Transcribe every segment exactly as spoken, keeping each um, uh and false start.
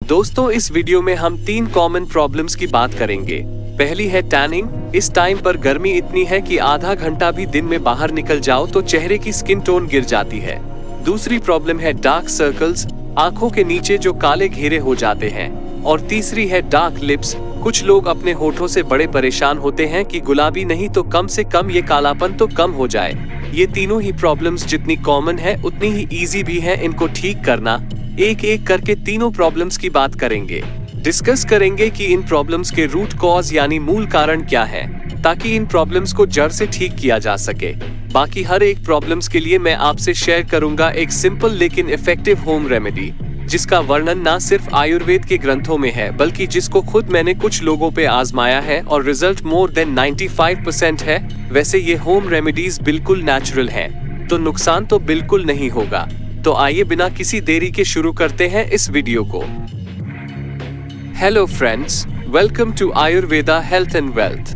दोस्तों, इस वीडियो में हम तीन कॉमन प्रॉब्लम्स की बात करेंगे। पहली है टैनिंग। इस टाइम पर गर्मी इतनी है कि आधा घंटा भी दिन में बाहर निकल जाओ तो चेहरे की स्किन टोन गिर जाती है। दूसरी प्रॉब्लम है डार्क सर्कल्स, आंखों के नीचे जो काले घेरे हो जाते हैं। और तीसरी है डार्क लिप्स। कुछ लोग अपने होठों से बड़े परेशान होते हैं कि गुलाबी नहीं तो कम से कम ये कालापन तो कम हो जाए। ये तीनों ही प्रॉब्लम्स जितनी कॉमन है उतनी ही इजी भी है इनको ठीक करना। एक एक करके तीनों प्रॉब्लम्स की बात करेंगे। डिस्कस करेंगे कि इन प्रॉब्लम्स के रूट कॉज यानी मूल कारण क्या है, ताकि इन प्रॉब्लम्स को जड़ से ठीक किया जा सके। बाकी हर एक प्रॉब्लम्स के लिए मैं आपसे शेयर करूंगा एक सिंपल लेकिन इफेक्टिव होम रेमेडी, जिसका वर्णन ना सिर्फ आयुर्वेद के ग्रंथों में है बल्कि जिसको खुद मैंने कुछ लोगों पे आजमाया है और रिजल्ट मोर देन पचानवे परसेंट है। वैसे ये होम रेमेडीज बिल्कुल नेचुरल है, तो नुकसान तो बिल्कुल नहीं होगा। तो आइए बिना किसी देरी के शुरू करते हैं इस वीडियो को। Hello friends, welcome to Ayurveda health and wealth.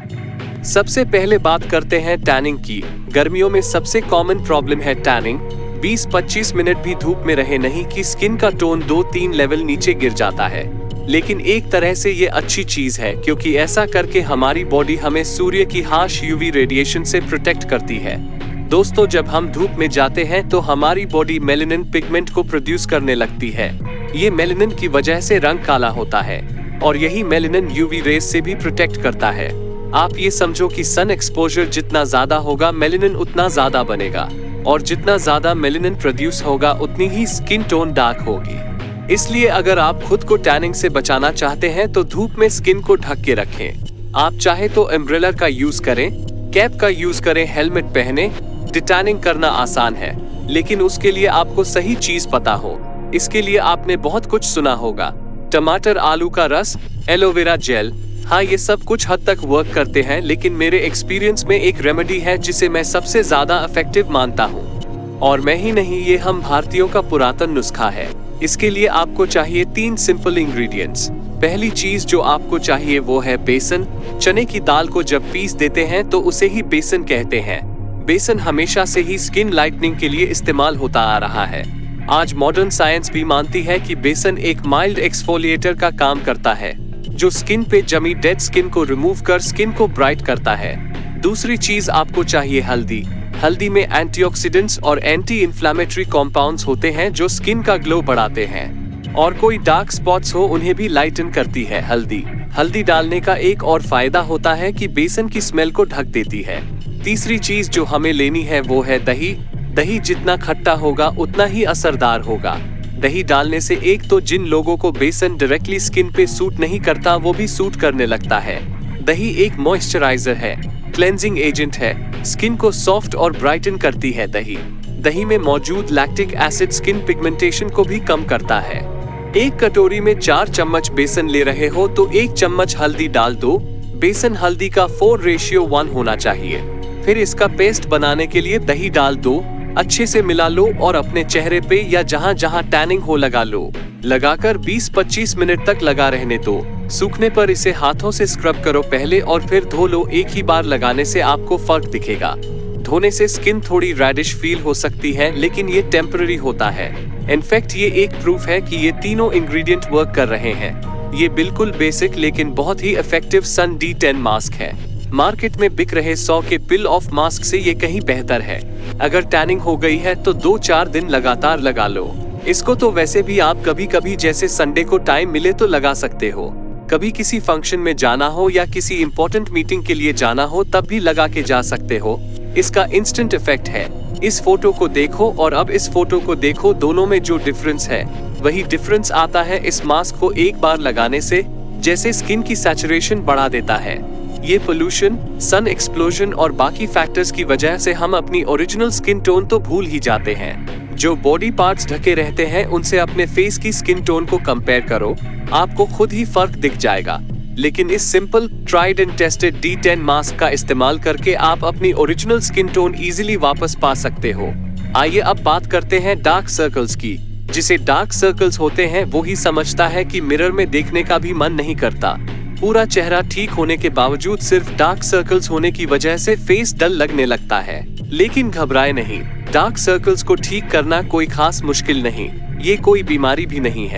सबसे पहले बात करते हैं टैनिंग की। गर्मियों में सबसे कॉमन प्रॉब्लम है टैनिंग। बीस पच्चीस मिनट भी धूप में रहे नहीं कि स्किन का टोन दो तीन लेवल नीचे गिर जाता है। लेकिन एक तरह से ये अच्छी चीज है, क्योंकि ऐसा करके हमारी बॉडी हमें सूर्य की हार्श यूवी रेडिएशन से प्रोटेक्ट करती है। दोस्तों, जब हम धूप में जाते हैं तो हमारी बॉडी मेलानिन पिगमेंट को प्रोड्यूस करने लगती है। ये मेलानिन की वजह से रंग काला होता है और यही मेलानिन यूवी रेज से भी प्रोटेक्ट करता है। आप ये समझो कि सन एक्सपोजर जितना ज्यादा होगा मेलानिन उतना ज्यादा बनेगा, और जितना ज्यादा मेलानिन प्रोड्यूस होगा उतनी ही स्किन टोन डार्क होगी। इसलिए अगर आप खुद को टैनिंग से बचाना चाहते हैं तो धूप में स्किन को ढक के रखें। आप चाहे तो अम्ब्रेला का यूज करें, कैप का यूज करें, हेलमेट पहने। डिटैनिंग करना आसान है, लेकिन उसके लिए आपको सही चीज पता हो। इसके लिए आपने बहुत कुछ सुना होगा, टमाटर आलू का रस, एलोवेरा जेल। हाँ, ये सब कुछ हद तक वर्क करते हैं, लेकिन मेरे एक्सपीरियंस में एक रेमेडी है जिसे मैं सबसे ज्यादा इफेक्टिव मानता हूँ। और मैं ही नहीं, ये हम भारतीयों का पुरातन नुस्खा है। इसके लिए आपको चाहिए तीन सिंपल इंग्रेडिएंट्स। पहली चीज जो आपको चाहिए वो है बेसन। चने की दाल को जब पीस देते हैं तो उसे ही बेसन कहते हैं। बेसन हमेशा से ही स्किन लाइटनिंग के लिए इस्तेमाल होता आ रहा है। आज मॉडर्न साइंस भी मानती है कि बेसन एक माइल्ड एक्सफोलिएटर का काम करता है, जो स्किन पे जमी डेड स्किन को रिमूव कर स्किन को ब्राइट करता है। दूसरी चीज आपको चाहिए हल्दी। हल्दी में एंटीऑक्सीडेंट्स और एंटी इन्फ्लेमेटरी कॉम्पाउंड्स होते हैं जो स्किन का ग्लो बढ़ाते हैं, और कोई डार्क स्पॉट्स हो उन्हें भी लाइटन करती है हल्दी। हल्दी डालने का एक और फायदा होता है कि बेसन की स्मेल को ढक देती है। तीसरी चीज जो हमें लेनी है वो है दही। दही जितना खट्टा होगा उतना ही असरदार होगा। दही डालने से एक तो जिन लोगों को बेसन डायरेक्टली स्किन पे सूट नहीं करता वो भी सूट करने लगता है। दही एक मॉइस्चराइजर है, क्लेंजिंग एजेंट है, स्किन को सॉफ्ट और ब्राइटन करती है दही। दही में मौजूद लैक्टिक एसिड स्किन पिगमेंटेशन को भी कम करता है। एक कटोरी में चार चम्मच बेसन ले रहे हो तो एक चम्मच हल्दी डाल दो। बेसन हल्दी का फोर रेशियो वन होना चाहिए। फिर इसका पेस्ट बनाने के लिए दही डाल दो, अच्छे से मिला लो और अपने चेहरे पे या जहां जहां टैनिंग हो लगा लो। लगाकर बीस पच्चीस मिनट तक लगा रहने दो। सूखने पर इसे हाथों से स्क्रब करो पहले और फिर धो लो। एक ही बार लगाने से आपको फर्क दिखेगा। धोने से स्किन थोड़ी रेडिश फील हो सकती है, लेकिन ये टेम्पररी होता है। इनफैक्ट ये एक प्रूफ है कि ये तीनों इंग्रेडिएंट वर्क कर रहे हैं। ये बिल्कुल बेसिक लेकिन बहुत ही effective sun de tan mask है। मार्केट में बिक रहे सौ के पिल ऑफ मास्क से ये कहीं बेहतर है। अगर टैनिंग हो गई है तो दो चार दिन लगातार लगा लो। इसको तो वैसे भी आप कभी कभी जैसे संडे को टाइम मिले तो लगा सकते हो। कभी किसी फंक्शन में जाना हो या किसी इंपॉर्टेंट मीटिंग के लिए जाना हो तब भी लगा के जा सकते हो। इसका इंस्टेंट इफेक्ट है। इस फोटो को देखो और अब इस फोटो को देखो, दोनों में जो डिफरेंस है वही डिफरेंस आता है इस मास्क को एक बार लगाने से। जैसे स्किन की सैचुरेशन बढ़ा देता है। ये पोल्यूशन, सन एक्सप्लोजन और बाकी फैक्टर्स की वजह से हम अपनी ओरिजिनल स्किन टोन तो भूल ही जाते हैं। जो बॉडी पार्ट्स ढके रहते हैं उनसे अपने फेस की स्किन टोन को कंपेयर करो, आपको खुद ही फर्क दिख जाएगा। लेकिन इस simple tried and tested de tan mask का इस्तेमाल करके आप अपनी ओरिजिनल स्किन टोन इजीली वापस पा सकते हो। आइए अब बात करते हैं डार्क सर्कल्स की। जिसे डार्क सर्कल्स होते हैं वो ही समझता है कि मिरर में देखने का भी मन नहीं करता। पूरा चेहरा ठीक होने के बावजूद सिर्फ डार्क सर्कल्स होने की वजह से फेस डल लगने लगता है। लेकिन घबराए नहीं, डार्क सर्कल्स को ठीक करना कोई खास मुश्किल नहीं। ये कोई बीमारी भी नहीं है।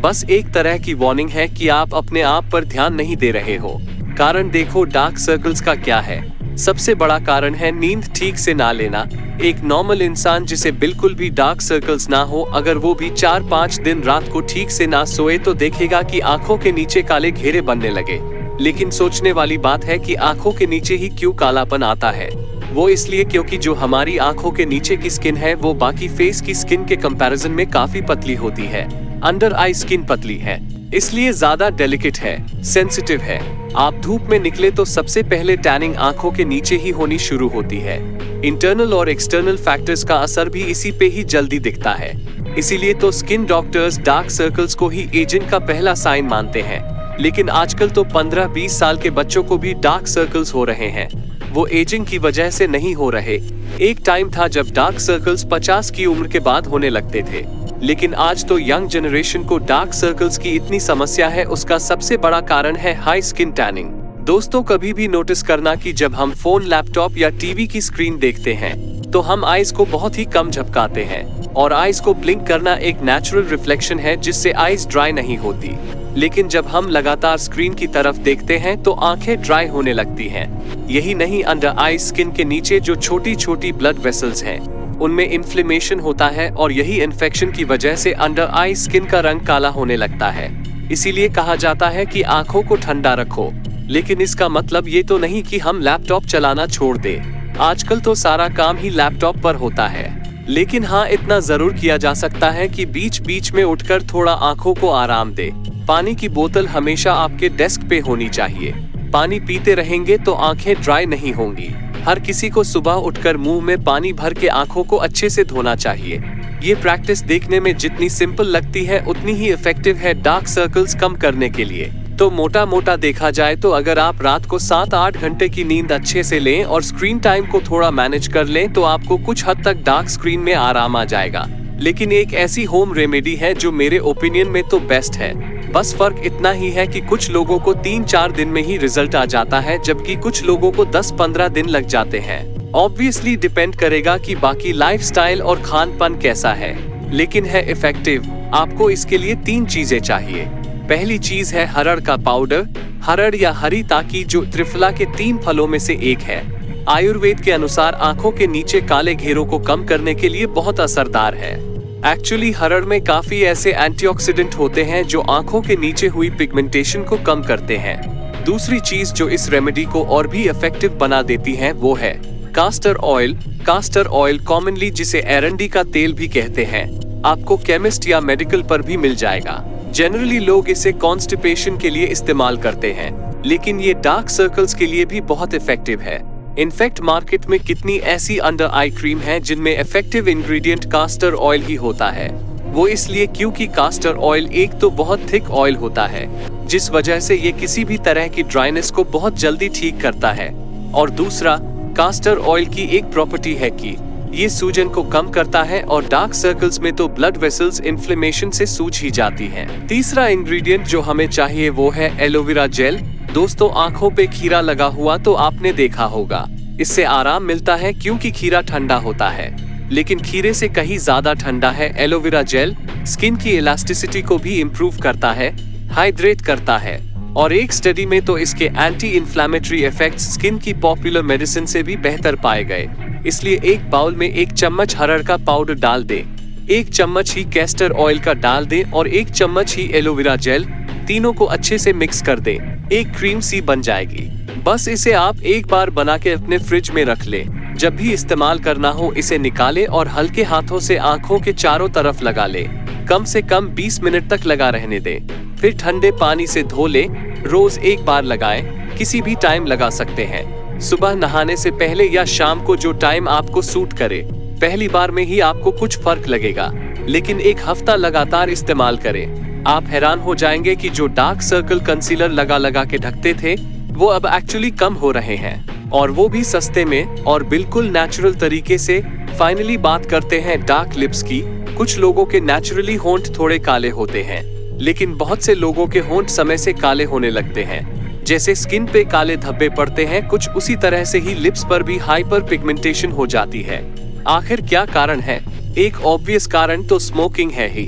बस एक तरह की वार्निंग है कि आप अपने आप पर ध्यान नहीं दे रहे हो। कारण देखो डार्क सर्कल्स का क्या है। सबसे बड़ा कारण है नींद ठीक से ना लेना। एक नॉर्मल इंसान जिसे बिल्कुल भी डार्क सर्कल्स ना हो, अगर वो भी चार पाँच दिन रात को ठीक से ना सोए तो देखेगा कि आंखों के नीचे काले घेरे बनने लगे। लेकिन सोचने वाली बात है कि आंखों के नीचे ही क्यों कालापन आता है। वो इसलिए क्योंकि जो हमारी आंखों के नीचे की स्किन है वो बाकी फेस की स्किन के कंपैरिजन में काफी पतली होती है। अंडर आई स्किन पतली है, इसलिए ज्यादा डेलिकेट है, सेंसिटिव है। आप धूप में निकले तो सबसे पहले टैनिंग आंखों के नीचे ही होनी शुरू होती है। इंटरनल और एक्सटर्नल फैक्टर्स का असर भी इसी पे ही जल्दी दिखता है। इसीलिए तो स्किन डॉक्टर्स डार्क सर्कल्स को ही एजिंग का पहला साइन मानते हैं। लेकिन आजकल तो पंद्रह बीस साल के बच्चों को भी डार्क सर्कल्स हो रहे हैं। वो एजिंग की वजह से नहीं हो रहे। एक टाइम था जब डार्क सर्कल्स पचास की उम्र के बाद होने लगते थे, लेकिन आज तो यंग जनरेशन को डार्क सर्कल्स की इतनी समस्या है। उसका सबसे बड़ा कारण है हाई स्किन टैनिंग। दोस्तों, कभी भी नोटिस करना कि जब हम फोन, लैपटॉप या टीवी की स्क्रीन देखते हैं तो हम आईज को बहुत ही कम झपकाते हैं, और आईज को ब्लिंक करना एक नेचुरल रिफ्लेक्शन है जिससे आईज ड्राई नहीं होती। लेकिन जब हम लगातार स्क्रीन की तरफ देखते हैं तो आंखें ड्राई होने लगती हैं। यही नहीं, अंडर आई स्किन के नीचे जो छोटी छोटी ब्लड वेसल्स हैं उनमें इन्फ्लेमेशन होता है, और यही इन्फेक्शन की वजह से अंडर आई स्किन का रंग काला होने लगता है। इसीलिए कहा जाता है कि आंखों को ठंडा रखो। लेकिन इसका मतलब ये तो नहीं कि हम लैपटॉप चलाना छोड़ दें। आजकल तो सारा काम ही लैपटॉप पर होता है। लेकिन हाँ, इतना जरूर किया जा सकता है कि बीच बीच में उठकर थोड़ा आंखों को आराम दे। पानी की बोतल हमेशा आपके डेस्क पे होनी चाहिए। पानी पीते रहेंगे तो आंखें ड्राई नहीं होंगी। हर किसी को सुबह उठकर मुंह में पानी भर के आंखों को अच्छे से धोना चाहिए। ये प्रैक्टिस देखने में जितनी सिंपल लगती है उतनी ही इफेक्टिव है डार्क सर्कल्स कम करने के लिए। तो मोटा मोटा देखा जाए तो अगर आप रात को सात आठ घंटे की नींद अच्छे से लें और स्क्रीन टाइम को थोड़ा मैनेज कर लें तो आपको कुछ हद तक डार्क स्क्रीन में आराम आ जाएगा। लेकिन एक ऐसी होम रेमेडी है जो मेरे ओपिनियन में तो बेस्ट है। बस फर्क इतना ही है कि कुछ लोगों को तीन चार दिन में ही रिजल्ट आ जाता है, जबकि कुछ लोगों को दस पंद्रह दिन लग जाते हैं। ऑब्वियसली डिपेंड करेगा कि बाकी लाइफस्टाइल और खान पान कैसा है, लेकिन है इफेक्टिव। आपको इसके लिए तीन चीजें चाहिए। पहली चीज है हरड़ का पाउडर। हरड़ या हरी ताकी जो त्रिफला के तीन फलों में से एक है, आयुर्वेद के अनुसार आंखों के नीचे काले घेरों को कम करने के लिए बहुत असरदार है। एक्चुअली हरड़ में काफी ऐसे एंटीऑक्सीडेंट होते हैं जो आंखों के नीचे हुई पिगमेंटेशन को कम करते हैं। दूसरी चीज जो इस रेमेडी को और भी इफेक्टिव बना देती है वो है castor oil. Castor oil commonly जिसे एरंडी का तेल भी कहते हैं, आपको केमिस्ट या मेडिकल पर भी मिल जाएगा। जनरली लोग इसे कॉन्स्टिपेशन के लिए इस्तेमाल करते हैं, लेकिन ये डार्क सर्कल्स के लिए भी बहुत इफेक्टिव है। इनफैक्ट मार्केट में कितनी ऐसी अंडर आई क्रीम है जिनमें इफेक्टिव इंग्रेडिएंट कास्टर ऑयल ही होता है। वो इसलिए क्योंकि कास्टर ऑयल एक तो बहुत थिक ऑयल होता है, जिस वजह से ये किसी भी तरह की ड्राइनेस को बहुत जल्दी ठीक करता है, और दूसरा कास्टर ऑयल की एक प्रॉपर्टी है कि ये सूजन को कम करता है, और डार्क सर्कल्स में तो ब्लड वेसल्स इन्फ्लेमेशन से सूज ही जाती हैं। तीसरा इंग्रेडिएंट जो हमें चाहिए वो है एलोवेरा जेल। दोस्तों, आंखों पे खीरा लगा हुआ तो आपने देखा होगा, इससे आराम मिलता है क्योंकि खीरा ठंडा होता है, लेकिन खीरे से कहीं ज्यादा ठंडा है एलोवेरा जेल। स्किन की इलास्टिसिटी को भी इम्प्रूव करता है, हाइड्रेट करता है, और एक स्टडी में तो इसके एंटी इन्फ्लेमेटरी इफेक्ट्स स्किन की पॉपुलर मेडिसिन से भी बेहतर पाए गए। इसलिए एक बाउल में एक चम्मच हरड़ का पाउडर डाल दें, एक चम्मच ही कैस्टर ऑयल का डाल दें और एक चम्मच ही एलोवेरा जेल। तीनों को अच्छे से मिक्स कर दें, एक क्रीम सी बन जाएगी। बस इसे आप एक बार बना के अपने फ्रिज में रख लें। जब भी इस्तेमाल करना हो इसे निकालें और हल्के हाथों से आंखों के चारों तरफ लगा लें। कम से कम बीस मिनट तक लगा रहने दें, फिर ठंडे पानी से धो लें। रोज एक बार लगाएं, किसी भी टाइम लगा सकते हैं, सुबह नहाने से पहले या शाम को, जो टाइम आपको सूट करे। पहली बार में ही आपको कुछ फर्क लगेगा, लेकिन एक हफ्ता लगातार इस्तेमाल करें। आप हैरान हो जाएंगे कि जो डार्क सर्कल कंसीलर लगा लगा के ढकते थे वो अब एक्चुअली कम हो रहे हैं, और वो भी सस्ते में और बिल्कुल नेचुरल तरीके से। फाइनली बात करते हैं डार्क लिप्स की। कुछ लोगों के नेचुरली होंठ थोड़े काले होते हैं, लेकिन बहुत से लोगों के होंठ समय से काले होने लगते हैं। जैसे स्किन पे काले धब्बे पड़ते हैं, कुछ उसी तरह से ही लिप्स पर भी हाइपर पिगमेंटेशन हो जाती है। आखिर क्या कारण है? एक ऑब्वियस कारण तो स्मोकिंग है ही।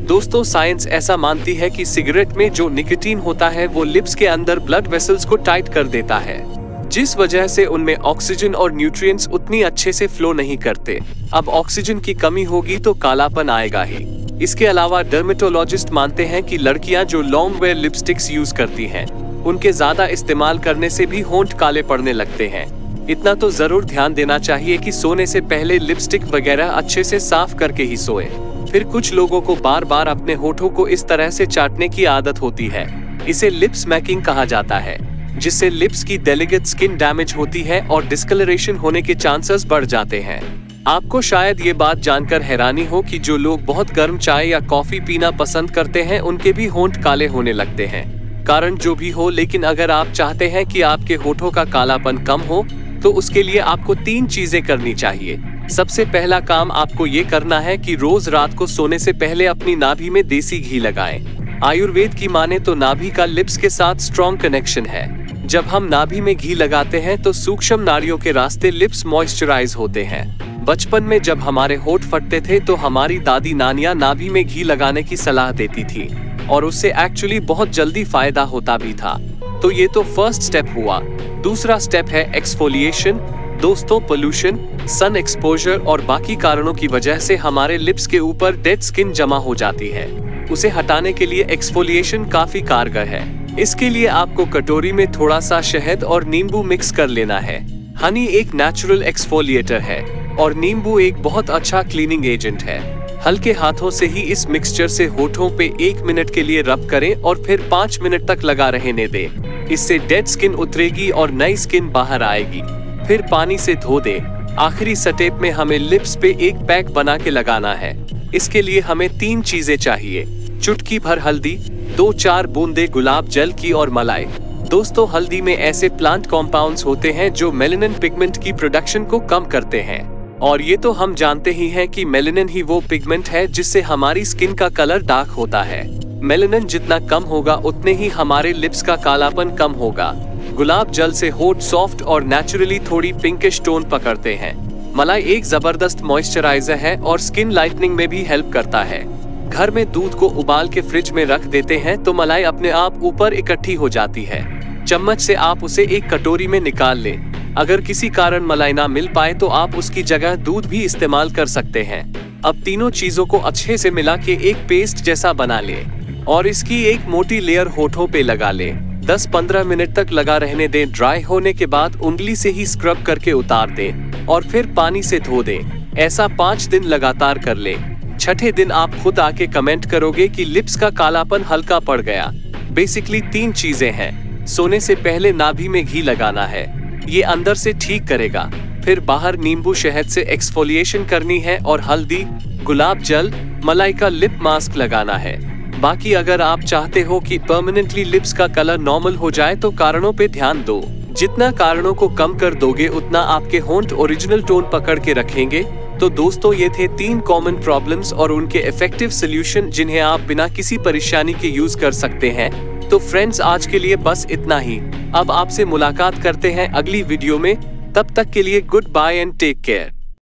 दोस्तों साइंस ऐसा मानती है कि सिगरेट में जो निकोटीन होता है वो लिप्स के अंदर ब्लड वेसल्स को टाइट कर देता है, जिस वजह से उनमें ऑक्सीजन और न्यूट्रिएंट्स उतनी अच्छे से फ्लो नहीं करते। अब ऑक्सीजन की कमी होगी तो कालापन आएगा ही। इसके अलावा डर्मेटोलॉजिस्ट मानते हैं कि लड़कियां जो लॉन्ग वेयर लिपस्टिक्स यूज करती हैं, उनके ज्यादा इस्तेमाल करने से भी होंठ काले पड़ने लगते हैं। इतना तो जरूर ध्यान देना चाहिए कि सोने से पहले लिपस्टिक वगैरह अच्छे से साफ करके ही सोए। फिर कुछ लोगों को बार बार अपने होठों को इस तरह से चाटने की आदत होती है, इसे लिप स्मैकिंग कहा जाता है, जिससे लिप्स की डेलिकेट स्किन डैमेज होती है और डिस्कलरेशन होने के चांसेस बढ़ जाते हैं। आपको शायद ये बात जानकर हैरानी हो कि जो लोग बहुत गर्म चाय या कॉफी पीना पसंद करते हैं उनके भी होंठ काले होने लगते हैं। कारण जो भी हो, लेकिन अगर आप चाहते हैं कि आपके होठों का कालापन कम हो तो उसके लिए आपको तीन चीजें करनी चाहिए। सबसे पहला काम आपको ये करना है कि रोज रात को सोने से पहले अपनी नाभि में देसी घी लगाएं। आयुर्वेद की माने तो नाभि का लिप्स के साथ स्ट्रॉन्ग कनेक्शन है। जब हम नाभि में घी लगाते हैं तो सूक्ष्म नाड़ियों के रास्ते लिप्स मॉइस्चराइज होते हैं। बचपन में जब हमारे होठ फटते थे तो हमारी दादी नानियां नाभि में घी लगाने की सलाह देती थी और उससे एक्चुअली बहुत जल्दी फायदा होता भी था। तो ये तो फर्स्ट स्टेप हुआ। दूसरा स्टेप है एक्सफोलिएशन। दोस्तों पोल्यूशन, सन एक्सपोजर और बाकी कारणों की वजह से हमारे लिप्स के ऊपर डेड स्किन जमा हो जाती है। उसे हटाने के लिए एक्सफोलिएशन काफी कारगर है। इसके लिए आपको कटोरी में थोड़ा सा शहद और नींबू मिक्स कर लेना है। हनी एक नेचुरल एक्सफोलिएटर है और नींबू एक बहुत अच्छा क्लीनिंग एजेंट है। हल्के हाथों से ही इस मिक्सचर से होठों पे एक मिनट के लिए रब करें और फिर पाँच मिनट तक लगा रहने दें। इससे डेड स्किन उतरेगी और नई स्किन बाहर आएगी। फिर पानी से धो दे। आखिरी स्टेप में हमें लिप्स पे एक पैक बना के लगाना है। इसके लिए हमें तीन चीजें चाहिए, चुटकी भर हल्दी, दो चार बूंदे गुलाब जल की और मलाई। दोस्तों हल्दी में ऐसे प्लांट कॉम्पाउंड्स होते हैं जो मेलानिन पिगमेंट की प्रोडक्शन को कम करते हैं, और ये तो हम जानते ही हैं कि मेलानिन ही वो पिगमेंट है जिससे हमारी स्किन का कलर डार्क होता है। मेलानिन जितना कम होगा उतने ही हमारे लिप्स का कालापन कम होगा। गुलाब जल से होठ सॉफ्ट और नेचुरली थोड़ी पिंकिश टोन पकड़ते हैं। मलाई एक जबरदस्त मॉइस्चराइजर है और स्किन लाइटनिंग में भी हेल्प करता है। घर में दूध को उबाल के फ्रिज में रख देते हैं तो मलाई अपने आप ऊपर इकट्ठी हो जाती है। चम्मच से आप उसे एक कटोरी में निकाल लें। अगर किसी कारण मलाई ना मिल पाए तो आप उसकी जगह दूध भी इस्तेमाल कर सकते हैं। अब तीनों चीजों को अच्छे से मिला के एक पेस्ट जैसा बना लें और इसकी एक मोटी लेयर होठों पे लगा लें। दस पंद्रह मिनट तक लगा रहने दें। ड्राई होने के बाद उंगली से ही स्क्रब करके उतार दें और फिर पानी से धो दें। ऐसा पाँच दिन लगातार कर लें। छठे दिन आप खुद आके कमेंट करोगे कि लिप्स का कालापन हल्का पड़ गया। बेसिकली तीन चीजें हैं। सोने से पहले नाभि में घी लगाना है, ये अंदर से ठीक करेगा। फिर बाहर नींबू शहद से एक्सफोलिएशन करनी है और हल्दी, गुलाब जल, मलाई का लिप मास्क लगाना है। बाकी अगर आप चाहते हो कि परमानेंटली लिप्स का कलर नॉर्मल हो जाए तो कारणों पे ध्यान दो। जितना कारणों को कम कर दोगे उतना आपके होंठ ओरिजिनल टोन पकड़ के रखेंगे। तो दोस्तों ये थे तीन कॉमन प्रॉब्लम्स और उनके इफेक्टिव सॉल्यूशन जिन्हें आप बिना किसी परेशानी के यूज कर सकते हैं। तो फ्रेंड्स आज के लिए बस इतना ही। अब आपसे मुलाकात करते हैं अगली वीडियो में। तब तक के लिए good bye and take care.